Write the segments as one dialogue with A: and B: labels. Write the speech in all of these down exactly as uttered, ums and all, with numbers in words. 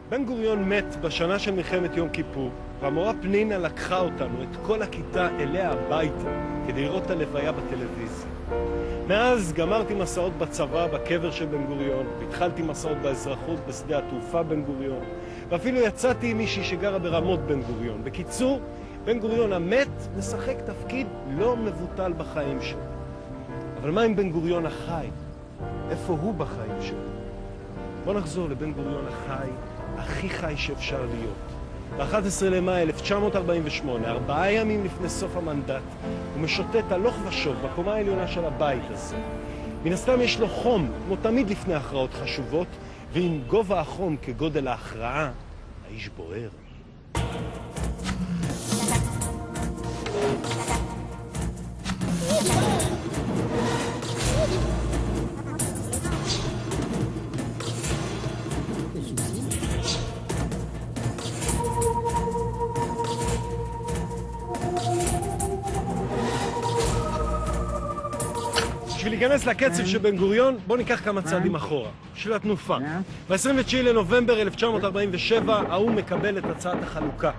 A: בן גוריון מת בשנה של מלחמת יום כיפור, והמורה פנינה לקחה אותנו, את כל הכיתה, אליה הביתה, כדי לראות את הלוויה בטלוויזיה. מאז גמרתי מסעות בצבא, בקבר של בן גוריון, והתחלתי מסעות באזרחות בשדה התעופה בן גוריון, ואפילו יצאתי עם מישהי שגרה ברמות בן גוריון. בקיצור, בן גוריון המת משחק תפקיד לא מבוטל בחיים שלו. אבל מה עם בן גוריון החי? איפה הוא בחיים שלו? בוא נחזור לבן גוריון החי, הכי חי שאפשר להיות. ב-אחד עשר למאי אלף תשע מאות ארבעים ושמונה, ארבעה ימים לפני סוף המנדט, הוא משוטט הלוך ושוב בקומה העליונה של הבית הזה. מן הסתם יש לו חום, כמו תמיד לפני הכרעות חשובות, ועם גובה החום כגודל ההכרעה, האיש בוער. בשביל להיכנס לקצב של בן גוריון, בוא ניקח כמה צעדים אחורה, של התנופה. ב-עשרים ותשעה לנובמבר אלף תשע מאות ארבעים ושבע, האו"ם מקבל את הצעת החלוקה.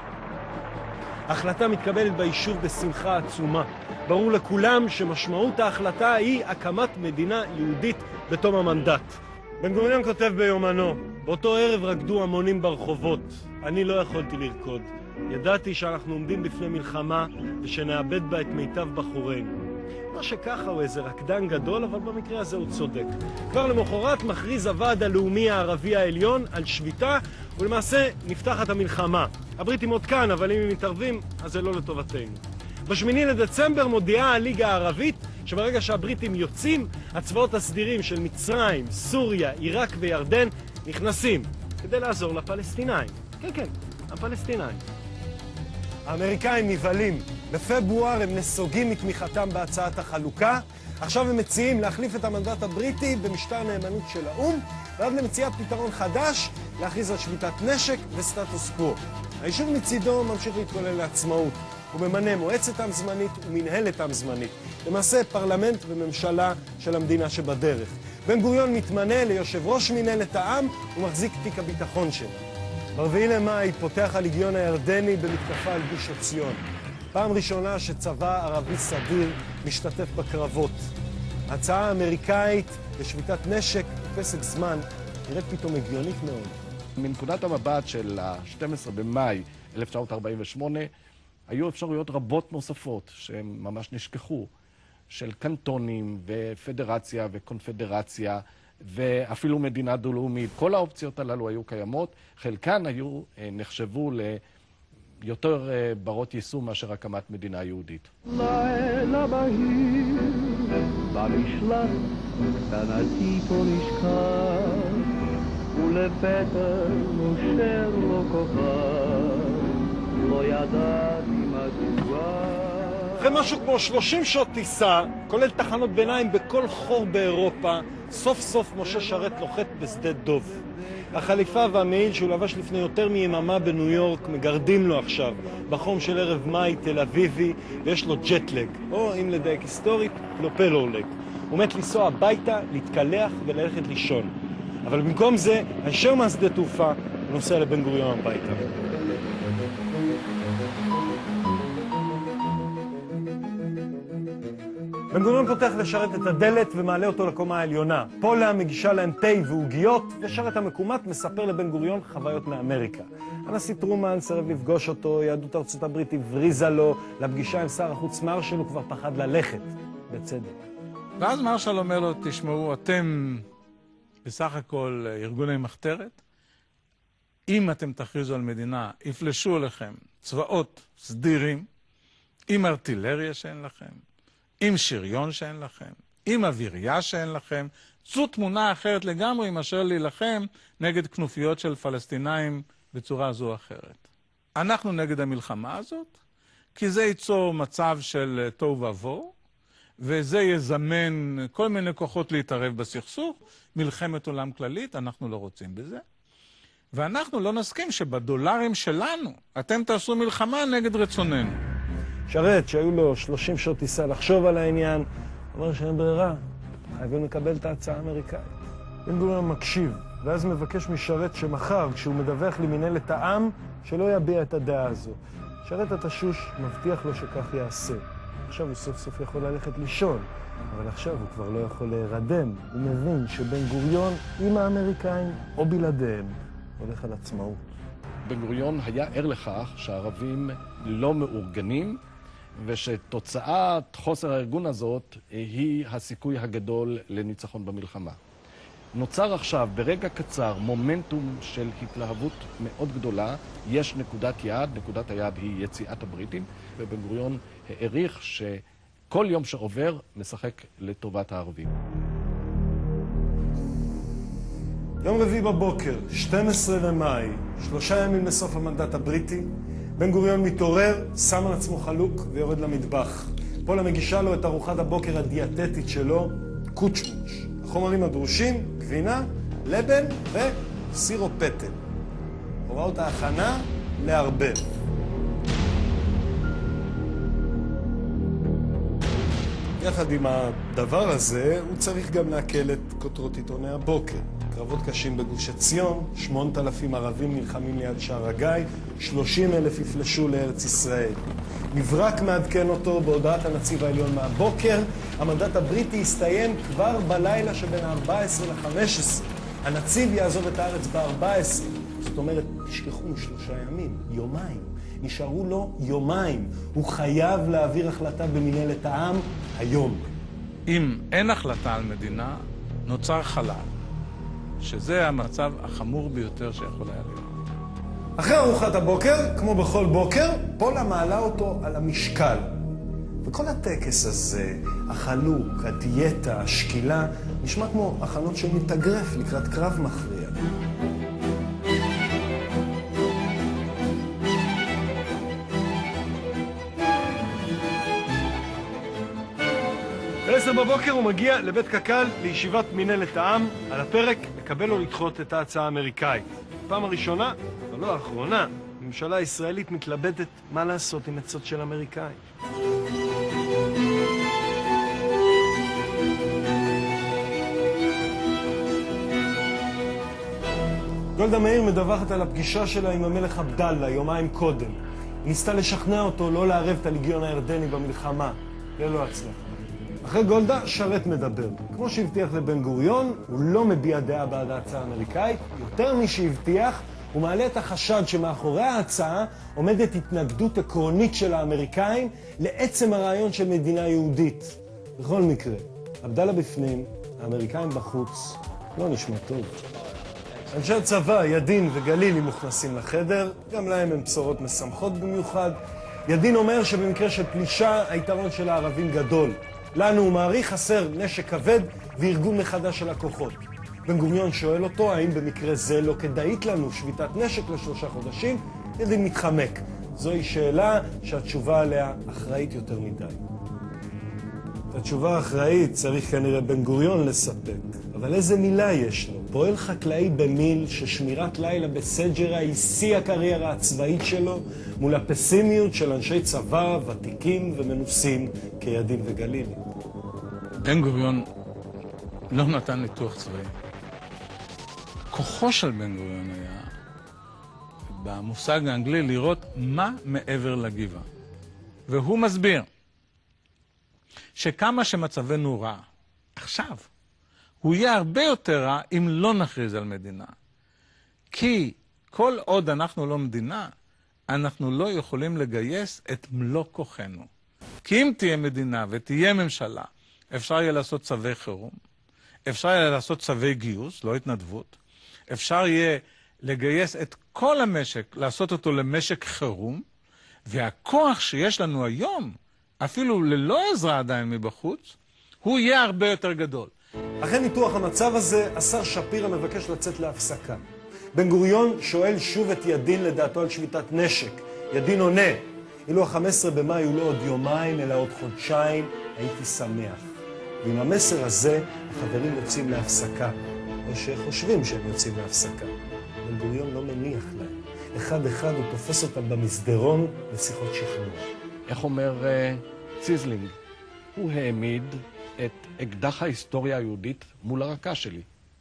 A: ההחלטה מתקבלת ביישוב בשמחה עצומה. ברור לכולם שמשמעות ההחלטה היא הקמת מדינה יהודית בתום המנדט. בן גוריון כותב ביומנו, באותו ערב רקדו המונים ברחובות. אני לא יכולתי לרקוד. ידעתי שאנחנו עומדים בפני מלחמה ושנאבד בה את מיטב בחורינו. לא שככה הוא איזה רקדן גדול, אבל במקרה הזה הוא צודק. כבר למחרת מכריז הוועד הלאומי הערבי העליון על שביתה, ולמעשה נפתחת המלחמה. הבריטים עוד כאן, אבל אם הם מתערבים, אז זה לא לטובתנו. בשמיני לדצמבר מודיעה הליגה הערבית שברגע שהבריטים יוצאים, הצבאות הסדירים של מצרים, סוריה, עיראק וירדן נכנסים כדי לעזור לפלסטינאים. כן, כן, הפלסטינאים. האמריקאים נבהלים. בפברואר הם נסוגים מתמיכתם בהצעת החלוקה. עכשיו הם מציעים להחליף את המנדט הבריטי במשטר נאמנות של האו"ם, ועד למציאת פתרון חדש, להכריז על שביתת נשק וסטטוס קוו. היישוב מצידו ממשיך להתכונן לעצמאות. הוא ממנה מועצת עם זמנית ומנהלת עם זמנית. למעשה פרלמנט וממשלה של המדינה שבדרך. בן גוריון מתמנה ליושב ראש מנהלת העם ומחזיק תיק הביטחון שלה. ברביעי למאי פותח הליגיון הירדני במתקפה על גוש עציון. פעם ראשונה שצבא ערבי סדיר משתתף בקרבות. ההצעה האמריקאית לשביתת נשק בפסק זמן נראית פתאום הגיונית מאוד.
B: מנקודת המבט של ה-שנים עשר במאי אלף תשע מאות ארבעים ושמונה היו אפשרויות רבות נוספות שהן ממש נשכחו, של קנטונים ופדרציה וקונפדרציה ואפילו מדינה דו-לאומית. כל האופציות הללו היו קיימות, חלקן היו נחשבו ל... יותר ברות יישום מאשר הקמת מדינה יהודית.
C: לילה בהיר, במשלט, קטנתי פה נשכב, ולפתע נושר לו כוכב, לא ידעתי מדוע.
A: אחרי משהו כמו שלושים שעות טיסה, כולל תחנות ביניים בכל חור באירופה, סוף סוף משה שרת לוחת בשדה דוב. החליפה והמעיל שהוא לבש לפני יותר מיממה בניו יורק מגרדים לו עכשיו בחום של ערב מאי תל אביבי, ויש לו ג'טלג, או אם לדייק היסטורית, פלופלורלג. הוא מת לנסוע הביתה, להתקלח וללכת לישון. אבל במקום זה, הישר מהשדה תעופה, הוא נוסע לבן גוריון הביתה. בן גוריון פותח לשרת את הדלת ומעלה אותו לקומה העליונה. פולה מגישה להם תה ועוגיות, ושרת המקומת מספר לבן גוריון חוויות מאמריקה. הנשיא טרומן סרב לפגוש אותו, יהדות ארצות הברית הבריזה לו, לפגישה עם שר החוץ מרשל הוא כבר פחד ללכת, בצדק.
D: ואז מרשל אומר לו, תשמעו, אתם בסך הכל ארגוני מחתרת, אם אתם תכריזו על מדינה, יפלשו לכם צבאות סדירים, עם ארטילריה שאין לכם, עם שריון שאין לכם, עם אווירייה שאין לכם, זו תמונה אחרת לגמרי מאשר להילחם נגד כנופיות של פלסטינאים בצורה זו או אחרת. אנחנו נגד המלחמה הזאת, כי זה ייצור מצב של תוהו ובוהו, וזה יזמן כל מיני כוחות להתערב בסכסוך, מלחמת עולם כללית, אנחנו לא רוצים בזה. ואנחנו לא נסכים שבדולרים שלנו אתם תעשו מלחמה נגד רצוננו.
A: שרת, שהיו לו שלושים שעות טיסה לחשוב על העניין, אומר שאין ברירה, חייבים לקבל את ההצעה האמריקאית. בן גוריון מקשיב, ואז מבקש משרת שמחר, כשהוא מדווח למנהלת העם, שלא יביע את הדעה הזו. שרת התשוש מבטיח לו שכך יעשה. עכשיו הוא סוף סוף יכול ללכת לישון, אבל עכשיו הוא כבר לא יכול להירדם. הוא מבין שבן גוריון עם האמריקאים או בלעדיהם הולך על עצמאות.
B: בן גוריון היה ער לכך שהערבים לא מאורגנים, ושתוצאת חוסר הארגון הזאת היא הסיכוי הגדול לניצחון במלחמה. נוצר עכשיו ברגע קצר מומנטום של התלהבות מאוד גדולה. יש נקודת יעד, נקודת היעד היא יציאת הבריטים, ובן גוריון העריך שכל יום שעובר משחק לטובת הערבים.
A: יום רביעי בבוקר, שנים עשר למאי, שלושה ימים לסוף המנדט הבריטי, בן גוריון מתעורר, שם על עצמו חלוק ויורד למטבח. פולה מגישה לו את ארוחת הבוקר הדיאטטית שלו, קוצ'מוץ'. החומרים הדרושים, גבינה, לבן וסירו פטל. הוראות ההכנה, לערבב. יחד עם הדבר הזה, הוא צריך גם להקל את כותרות עיתוני הבוקר. קרבות קשים בגוש עציון, שמונת אלפים ערבים נלחמים ליד שער הגיא, שלושים אלף יפלשו לארץ ישראל. מברק מעדכן אותו בהודעת הנציב העליון מהבוקר, המנדט הבריטי הסתיים כבר בלילה שבין ה-ארבע עשרה ל-חמש עשרה. הנציב יעזוב את הארץ ב-ארבע עשרה. זאת אומרת, תשכחו משלושה ימים, יומיים. נשארו לו יומיים. הוא חייב להעביר החלטה במנהלת העם היום.
D: אם אין החלטה על מדינה, נוצר חלל. שזה המצב החמור ביותר שיכול היה להיות.
A: אחרי ארוחת הבוקר, כמו בכל בוקר, פולה מעלה אותו על המשקל. וכל הטקס הזה, החלוק, הדיאטה, השקילה, נשמע כמו הכנות של מתאגרף לקראת קרב מכריע. בעשר בבוקר הוא מגיע לבית קק"ל לישיבת מנהלת העם. על הפרק לקבל או לדחות את ההצעה האמריקאית. פעם הראשונה, אבל לא האחרונה, הממשלה הישראלית מתלבטת מה לעשות עם עצות של אמריקאים. גולדה מאיר מדווחת על הפגישה שלה עם המלך עבדאללה יומיים קודם. היא ניסתה לשכנע אותו לא לערב את הליגיון הירדני במלחמה. ללא הצלחה. אחרי גולדה, שרת מדבר. כמו שהבטיח לבן גוריון, הוא לא מביע דעה בעד ההצעה האמריקאית. יותר משהבטיח, הוא מעלה את החשד שמאחורי ההצעה עומדת התנגדות עקרונית של האמריקאים לעצם הרעיון של מדינה יהודית. בכל מקרה, עבדאללה בפנים, האמריקאים בחוץ, לא נשמע טוב. אנשי הצבא, ידין וגלילי מוכנסים לחדר, גם להם הם בשורות משמחות במיוחד. ידין אומר שבמקרה של פלישה, היתרון של הערבים גדול. לנו הוא מעריך חסר נשק כבד וארגון מחדש של הכוחות. בן גוריון שואל אותו האם במקרה זה לא כדאית לנו שביתת נשק לשלושה חודשים, ידין מתחמק. זוהי שאלה שהתשובה עליה אחראית יותר מדי. את התשובה האחראית צריך כנראה בן גוריון לספק. אבל איזה מילה יש לו? פועל חקלאי במיל ששמירת לילה בסג'רה היא שיא הקריירה הצבאית שלו מול הפסימיות של אנשי צבא, ותיקים ומנוסים כידין וגלילי.
D: בן גוריון לא נתן ניתוח צבאי. כוחו של בן גוריון היה במושג האנגלי לראות מה מעבר לגבעה. והוא מסביר שכמה שמצבנו רע עכשיו, הוא יהיה הרבה יותר רע אם לא נכריז על מדינה. כי כל עוד אנחנו לא מדינה, אנחנו לא יכולים לגייס את מלוא כוחנו. כי אם תהיה מדינה ותהיה ממשלה, אפשר יהיה לעשות צווי חירום, אפשר יהיה לעשות צווי גיוס, לא התנדבות, אפשר יהיה לגייס את כל המשק, לעשות אותו למשק חירום, והכוח שיש לנו היום, אפילו ללא עזרה עדיין מבחוץ, הוא יהיה הרבה יותר גדול.
A: אחרי ניתוח המצב הזה, השר שפירא מבקש לצאת להפסקה. בן גוריון שואל שוב את ידין לדעתו על שביתת נשק. ידין עונה, אילו ה-חמישה עשר במאי הוא לא עוד יומיים, אלא עוד חודשיים, הייתי שמח. ועם המסר הזה, החברים יוצאים להפסקה, או שחושבים שהם יוצאים להפסקה. בן גוריון לא מניח להם. אחד אחד הוא תופס אותם במסדרון לשיחות שכנוע.
B: איך אומר uh, ציזלינג? הוא העמיד את אקדח ההיסטוריה היהודית מול הרקה שלי.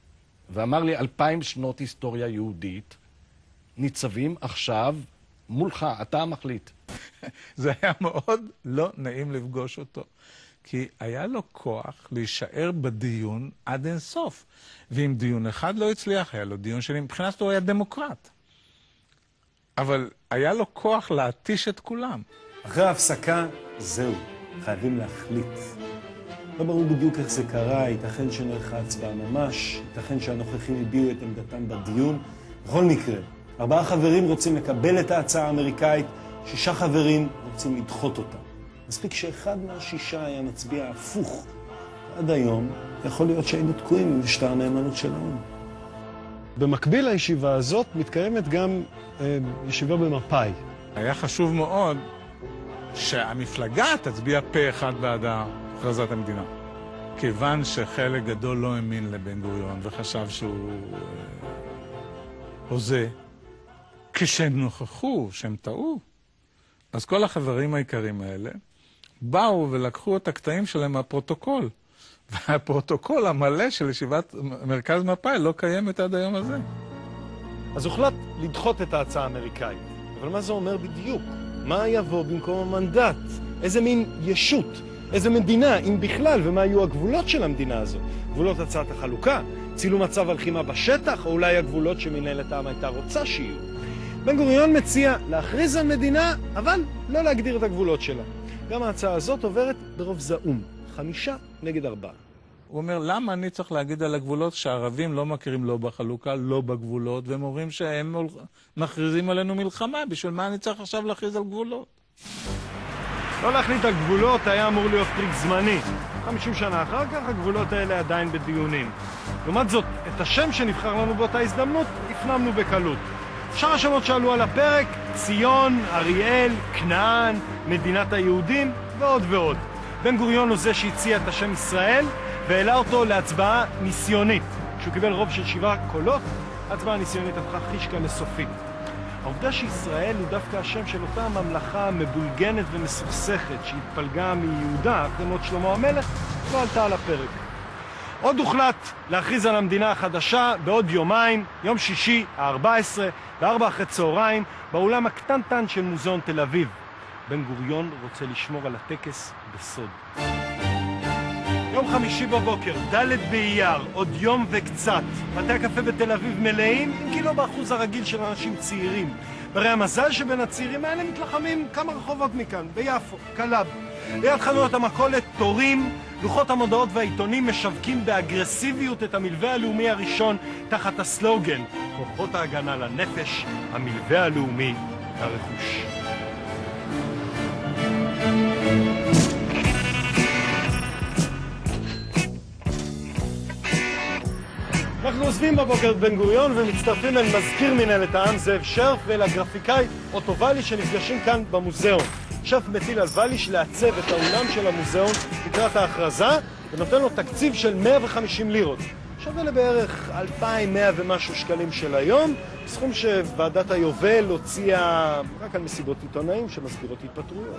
B: ואמר לי, אלפיים שנות היסטוריה יהודית ניצבים עכשיו מולך, אתה המחליט.
D: זה היה מאוד לא נעים לפגוש אותו, כי היה לו כוח להישאר בדיון עד אין סוף. ואם דיון אחד לא הצליח, היה לו דיון שני, מבחינת הוא היה דמוקרט. אבל היה לו כוח להתיש את כולם.
A: אחרי ההפסקה, זהו, חייבים להחליט. לא ברור בדיוק איך זה קרה, ייתכן שנערכה הצבעה ממש, ייתכן שהנוכחים הביעו את עמדתם בדיון. בכל מקרה, ארבעה חברים רוצים לקבל את ההצעה האמריקאית, שישה חברים רוצים לדחות אותה. מספיק שאחד מהשישה היה מצביע הפוך. עד היום יכול להיות שהיינו תקועים עם משטר הנאמנות של האו"ם. במקביל לישיבה הזאת מתקיימת גם אה, ישיבה במפא"י.
D: היה חשוב מאוד שהמפלגה תצביע פה אחד בעד הכרזת המדינה. כיוון שחלק גדול לא האמין לבן גוריון וחשב שהוא אה, הוזה, כשהם נוכחו, שהם טעו, אז כל החברים העיקרים האלה באו ולקחו את הקטעים שלהם מהפרוטוקול. והפרוטוקול המלא של ישיבת מרכז מפא"י לא קיימת עד היום הזה.
A: אז הוחלט לדחות את ההצעה האמריקאית. אבל מה זה אומר בדיוק? מה יבוא במקום המנדט? איזה מין ישות? איזה מדינה, אם בכלל, ומה יהיו הגבולות של המדינה הזו? גבולות הצעת החלוקה? צילום מצב הלחימה בשטח? או אולי הגבולות שמנהלת העם הייתה רוצה שיהיו? בן גוריון מציע להכריז על מדינה, אבל לא להגדיר את הגבולות שלה. גם ההצעה הזאת עוברת ברוב זעום. חמישה נגד ארבעה.
D: הוא אומר, למה אני צריך להגיד על הגבולות שהערבים לא מכירים לא בחלוקה, לא בגבולות, והם אומרים שהם מכריזים עלינו מלחמה, בשביל מה אני צריך עכשיו להכריז על גבולות?
A: לא להחליט על גבולות היה אמור להיות טריק זמני. חמישים שנה אחר כך הגבולות האלה עדיין בדיונים. לעומת זאת, את השם שנבחר לנו באותה הזדמנות הפנמנו בקלות. שאר השמות שעלו על הפרק, ציון, אריאל, כנען, מדינת היהודים ועוד ועוד. בן גוריון הוא זה שהציע את השם ישראל והעלה אותו להצבעה ניסיונית. כשהוא קיבל רוב של שבעה קולות, ההצבעה הניסיונית הפכה חישקה לסופית. העובדה שישראל הוא דווקא השם של אותה ממלכה מבולגנת ומסוכסכת שהתפלגה מיהודה, כמות שלמה המלך, לא עלתה על הפרק. עוד הוחלט להכריז על המדינה החדשה בעוד יומיים, יום שישי, ה-ארבע עשרה, בארבע אחרי צהריים, באולם הקטנטן של מוזיאון תל אביב. בן גוריון רוצה לשמור על הטקס בסוד. יום חמישי בבוקר, ד' באייר, עוד יום וקצת. בתי הקפה בתל אביב מלאים, אם כי לא באחוז הרגיל של אנשים צעירים. ברי המזל שבין הצעירים האלה מתלחמים כמה רחובות מכאן, ביפו, קלב. ליד חנויות המכולת, תורים, לוחות המודעות והעיתונים משווקים באגרסיביות את המלווה הלאומי הראשון תחת הסלוגן, כוחות ההגנה לנפש, המלווה הלאומי לרכוש. אנחנו עוזבים בבוקר את בן גוריון ומצטרפים אל מזכיר מנהלת העם זאב שרף ואל הגרפיקאי אוטו וליש שנפגשים כאן במוזיאון. שרף מטיל על וליש לעצב את האולם של המוזיאון לקראת ההכרזה ונותן לו תקציב של מאה וחמישים לירות. שווה לבערך אלפיים מאה ומשהו שקלים של היום, סכום שוועדת היובל הוציאה רק על מסיבות עיתונאים שמזכירות התפטרויות.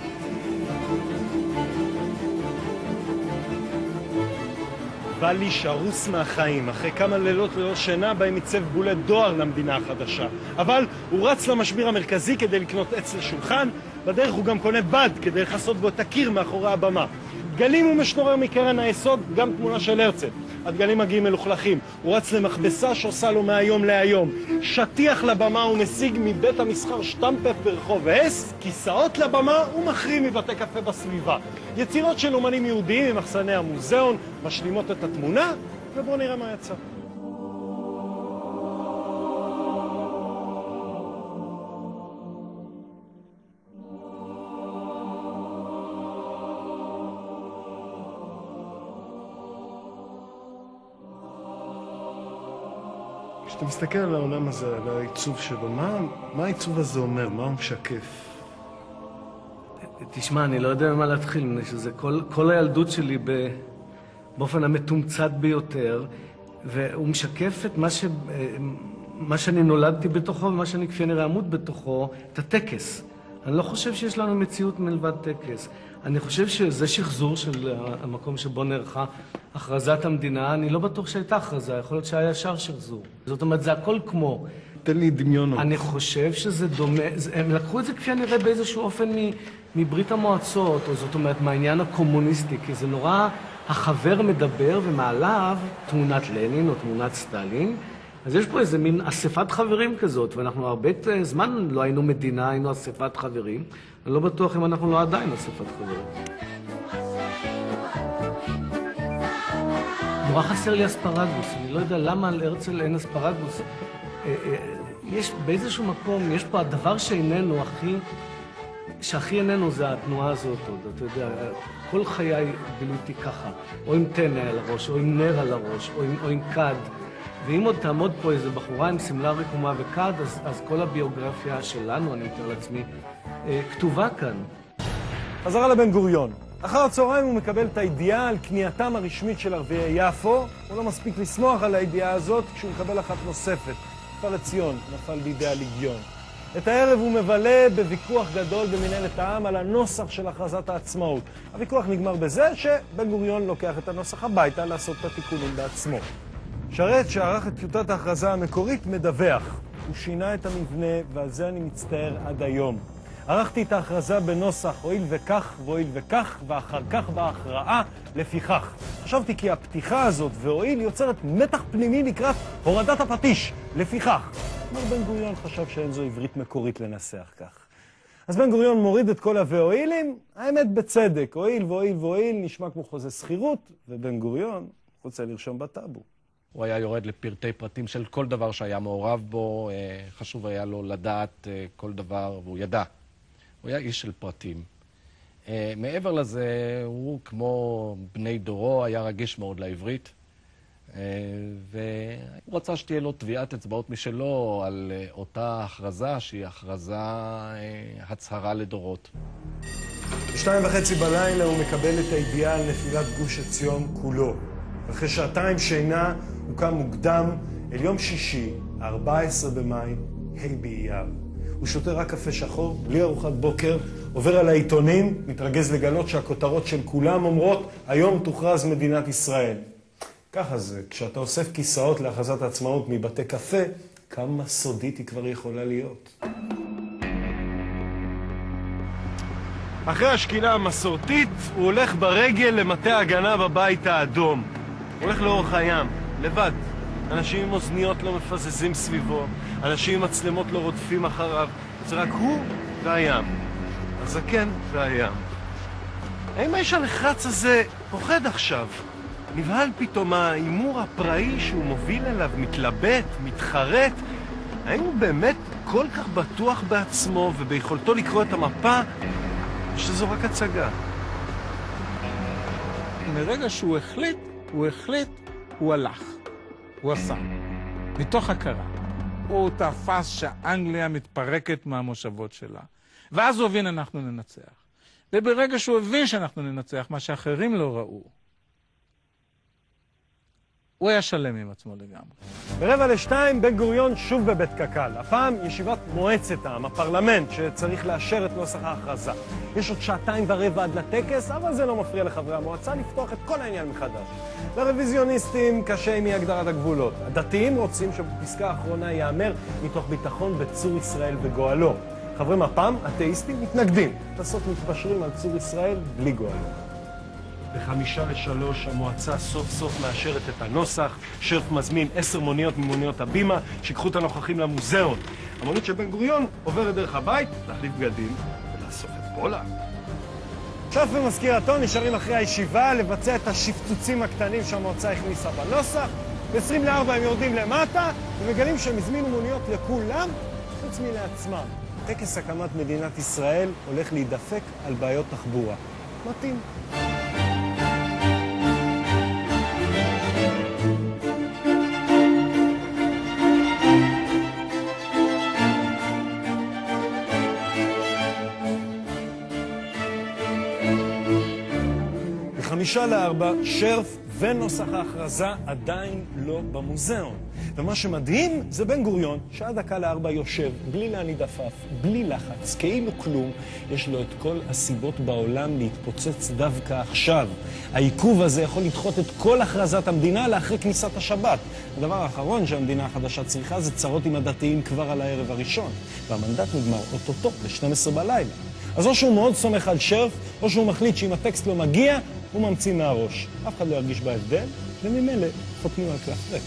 A: וליש הרוס מהחיים, אחרי כמה לילות ללא שינה בהם ייצב בולט דואר למדינה החדשה. אבל הוא רץ למשביר המרכזי כדי לקנות עץ לשולחן, בדרך הוא גם קונה בד כדי לחסות בו את הקיר מאחורי הבמה. דגלים הוא משנורר מקרן היסוד, גם תמונה של הרצל. הדגלים מגיעים מלוכלכים. הוא רץ למכבסה שעושה לו מהיום להיום. שטיח לבמה הוא משיג מבית המסחר שטמפף ברחוב הס, כיסאות לבמה הוא מחרים מבתי קפה בסביבה. יצירות של אומנים יהודיים ממחסני המוזיאון משלימות את התמונה, ובואו נראה מה יצא. כשאתה מסתכל על העולם הזה, על העיצוב שלו, מה, מה העיצוב הזה אומר? מה הוא משקף?
E: תשמע, אני לא יודע מה להתחיל, שזה כל, כל הילדות שלי באופן המתומצת ביותר, והוא משקף את מה, ש, מה שאני נולדתי בתוכו ומה שאני כפי נראה עמוד בתוכו, את הטקס. אני לא חושב שיש לנו מציאות מלבד טקס. אני חושב שזה שחזור של המקום שבו נערכה הכרזת המדינה. אני לא בטוח שהייתה הכרזה, יכול להיות שהיה ישר שחזור. זאת אומרת, זה הכל כמו.
A: תן לי דמיונות.
E: אני חושב שזה דומה, הם לקחו את זה כפי הנראה באיזשהו אופן מברית המועצות, או זאת אומרת מהעניין הקומוניסטי, כי זה נורא, החבר מדבר ומעליו תמונת לנין או תמונת סטלין, אז יש פה איזה מין אספת חברים כזאת, ואנחנו הרבה זמן לא היינו מדינה, היינו אספת חברים, אני לא בטוח אם אנחנו לא עדיין אספת חברים. נורא חסר לי אספרגוס, אני לא יודע למה על הרצל אין אספרגוס. יש באיזשהו מקום, יש פה הדבר שאיננו הכי, שהכי איננו זה התנועה הזאת, אתה יודע, כל חיי ביליתי ככה, או עם טנא על הראש, או עם נר על הראש, או עם, או עם כד, ואם עוד תעמוד פה איזה בחורה עם סמלה רקומה וכד, אז, אז כל הביוגרפיה שלנו, אני מתאר לעצמי, כתובה כאן.
A: חזרה לבן גוריון. אחר הצהריים הוא מקבל את הידיעה על קנייתם הרשמית של ערביי יפו. הוא לא מספיק לשמוח על הידיעה הזאת כשהוא מקבל אחת נוספת. נפל לציון, נפל בידי הליגיון. את הערב הוא מבלה בוויכוח גדול במנהלת העם על הנוסח של הכרזת העצמאות. הוויכוח נגמר בזה שבן גוריון לוקח את הנוסח הביתה לעשות את התיקונים בעצמו. שרת שערך את טיוטת ההכרזה המקורית מדווח. הוא שינה את המבנה ועל זה אני מצטער עד היום. ערכתי את ההכרזה בנוסח הואיל וכך והואיל וכך, ואחר כך בהכרעה לפיכך. חשבתי כי הפתיחה הזאת והואיל יוצרת מתח פנימי לקראת הורדת הפטיש, לפיכך. אמר בן גוריון חשב שאין זו עברית מקורית לנסח כך. אז בן גוריון מוריד את כל ה"ואילים", האמת בצדק, הואיל והואיל והואיל נשמע כמו חוזה שכירות, ובן גוריון רוצה לרשום בטאבו.
B: הוא היה יורד לפרטי פרטים של כל דבר שהיה מעורב בו, חשוב היה לו לדעת כל דבר, והוא ידע. הוא היה איש של פרטים. Uh, מעבר לזה, הוא כמו בני דורו, היה רגיש מאוד לעברית, uh, והוא רצה שתהיה לו טביעת אצבעות משלו על uh, אותה הכרזה שהיא הכרזה uh, הצהרה לדורות.
A: בשתיים וחצי בלילה הוא מקבל את הידיעה על נפילת גוש עציון כולו. אחרי שעתיים שינה הוא קם מוקדם אל יום שישי, ארבעה עשר במאי, ה' באייר. הוא שותה רק קפה שחור, בלי ארוחת בוקר, עובר על העיתונים, מתרגז לגלות שהכותרות של כולם אומרות, היום תוכרז מדינת ישראל. ככה זה, כשאתה אוסף כיסאות להכרזת העצמאות מבתי קפה, כמה סודית היא כבר יכולה להיות. אחרי השקילה המסורתית, הוא הולך ברגל למטה ההגנה בבית האדום. הוא הולך לאורך הים, לבד. אנשים עם אוזניות לא מפזזים סביבו, אנשים עם מצלמות לא רודפים אחריו, זה רק הוא והים, הזקן והים. האם האיש הנחרץ הזה פוחד עכשיו? נבהל פתאום מהאימור הפראי שהוא מוביל אליו, מתלבט, מתחרט? האם הוא באמת כל כך בטוח בעצמו וביכולתו לקרוא את המפה, או שזו רק הצגה?
D: מרגע שהוא החליט, הוא החליט, הוא הלך. הוא עשה. מתוך הכרה. הוא תפס שאנגליה מתפרקת מהמושבות שלה. ואז הוא הבין אנחנו ננצח. וברגע שהוא הבין שאנחנו ננצח, מה שאחרים לא ראו, הוא היה שלם עם עצמו לגמרי.
A: ברבע לשתיים, בן גוריון שוב בבית קק"ל. הפעם ישיבת מועצת העם, הפרלמנט, שצריך לאשר את נוסח ההכרזה. יש עוד שעתיים ורבע עד לטקס, אבל זה לא מפריע לחברי המועצה לפתוח את כל העניין מחדש. לרוויזיוניסטים קשה עם הגדרת הגבולות. הדתיים רוצים שבפסקה האחרונה יאמר מתוך ביטחון בצור ישראל וגואלו. חברי מפ"ם, אתאיסטים, מתנגדים. בסוף מתפשרים על צור ישראל בלי גואלו. בחמישה לשלוש המועצה סוף סוף מאשרת את הנוסח. שרף מזמין עשר מוניות ממוניות הבימה שיקחו את הנוכחים למוזיאון. המונית של בן גוריון עוברת דרך הבית, להחליף בגדים ולאסוף את פולארד. שרף ומזכירתו נשארים אחרי הישיבה לבצע את השפצוצים הקטנים שהמועצה הכניסה בנוסח. ב-עשרים לארבע הם יורדים למטה ומגלים שהם הזמינו מוניות לכולם חוץ מלעצמם. טקס הקמת מדינת ישראל הולך להידפק על בעיות תחבורה. מתאים. חמישה לארבע, שרף ונוסח ההכרזה עדיין לא במוזיאון. ומה שמדהים זה בן גוריון, שעד דקה לארבע יושב, בלי להניד עפעף, בלי לחץ, כאילו כלום, יש לו את כל הסיבות בעולם להתפוצץ דווקא עכשיו. העיכוב הזה יכול לדחות את כל הכרזת המדינה לאחרי כניסת השבת. הדבר האחרון שהמדינה החדשה צריכה זה צרות עם הדתיים כבר על הערב הראשון. והמנדט נגמר אוטוטו ל-שתים עשרה בלילה. אז או שהוא מאוד סומך על שרף, או שהוא מחליט שאם הטקסט לא מגיע, הוא ממציא מהראש. אף אחד לא ירגיש בהבדל, וממילא חותמים על קלף ריק.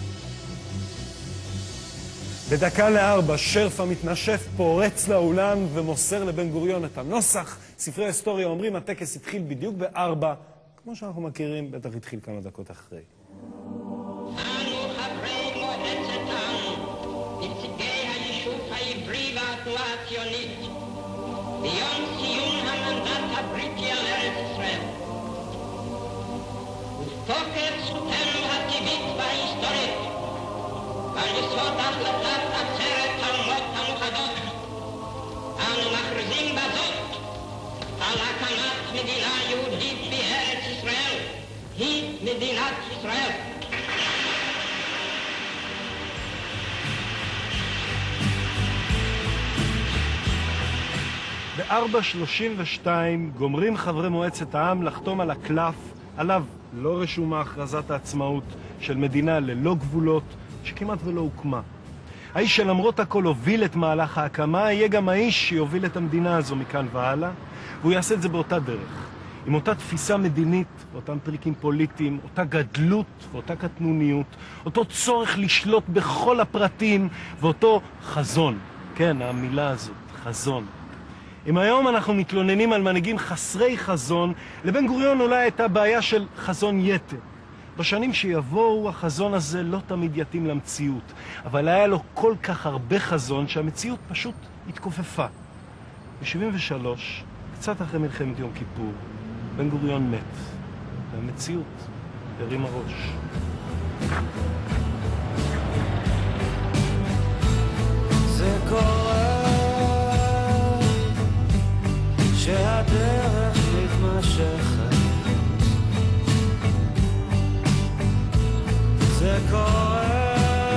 A: בדקה לארבע, שרף המתנשף פורץ לאולם ומוסר לבן גוריון את הנוסח. ספרי ההיסטוריה אומרים, הטקס התחיל בדיוק בארבע, כמו שאנחנו מכירים, בטח התחיל כמה דקות אחרי.
F: אנו חברי מועצת העם, נציגי היישוב העברי והתנועה הציונית, ביום סיום המנדט הבריטי על ארץ ישראל. ותוקף זכותנו הטבעית וההיסטורית, על יסוד החלטת עצרת האומות המאוחדות, אנו מכריזים בזאת על הקמת מדינה יהודית בארץ ישראל, היא מדינת ישראל.
A: ב-ארבע שלושים ושתיים גומרים חברי מועצת העם לחתום על הקלף, עליו לא רשומה הכרזת העצמאות של מדינה ללא גבולות, שכמעט ולא הוקמה. האיש שלמרות הכל הוביל את מהלך ההקמה, יהיה גם האיש שיוביל את המדינה הזו מכאן והלאה, והוא יעשה את זה באותה דרך. עם אותה תפיסה מדינית, אותם טריקים פוליטיים, אותה גדלות ואותה קטנוניות, אותו צורך לשלוט בכל הפרטים ואותו חזון. כן, המילה הזאת, חזון. אם היום אנחנו מתלוננים על מנהיגים חסרי חזון, לבן גוריון אולי הייתה בעיה של חזון יתר. בשנים שיבואו החזון הזה לא תמיד יתאים למציאות, אבל היה לו כל כך הרבה חזון שהמציאות פשוט התכופפה. ב-שבעים ושלוש, קצת אחרי מלחמת יום כיפור, בן גוריון מת, והמציאות הרימה ראש.
G: זה קורה שהדרך מתמשכת, זה קורה,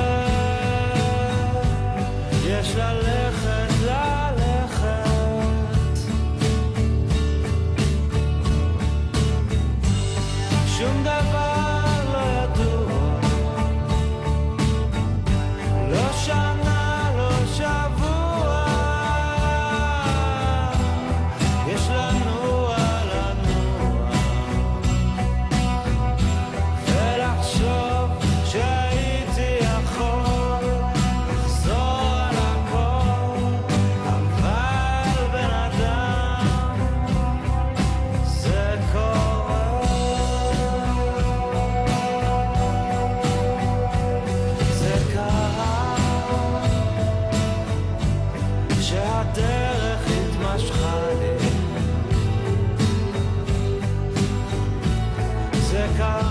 G: יש ללכת, ללכת, שום דבר לא ידוע, לא שנה, לא שבוע, יש לנוע, לנוע, ולחשוב שהייתי יכול לחזור על הכל, אבל בן אדם זה קורה, זה קרה, שהדרך התמשכה לי, זה קרה